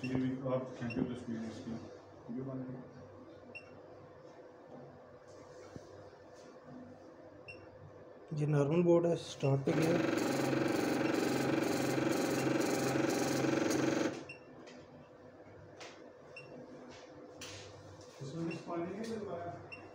आप खींचो तस्वीर इसकी वीडियो बन रही है। ये नॉर्मल बोर्ड है, स्टार्ट पे गया। इसमें पानी नहीं डलवाया।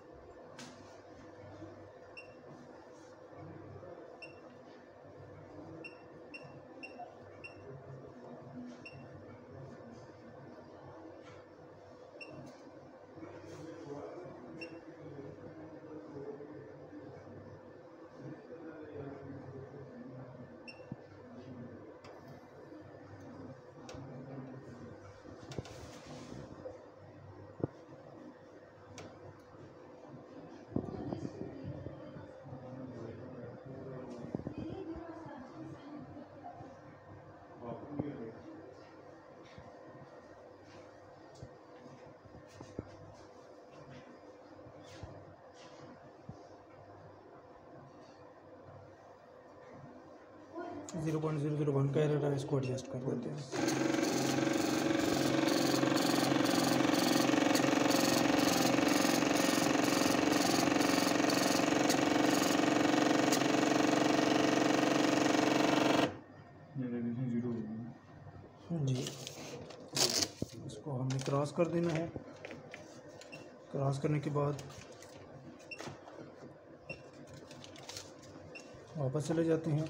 जीरो 0.001 का एरर है, इसको एडजस्ट कर देते हैं। जी, इसको हमने क्रॉस कर देना है। क्रॉस करने के बाद वापस चले जाते हैं।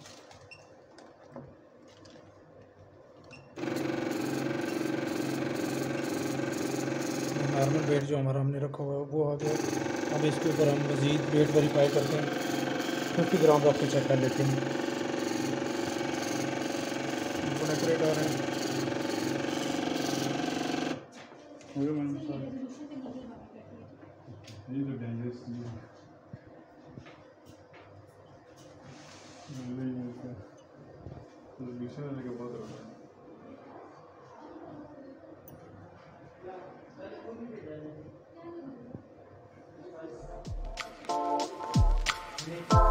नॉर्मल वेट जो हमारा हमने रखा हुआ है वो आ गया। अब इसके ऊपर हम मज़ीद वेट वेरीफाई करते हैं, 50 ग्राम रख के चेक कर लेते हैं। एक्यूरेट आ रहे हैं। ये तो डेंजरस दूसरे वाले का बहुत रहा है।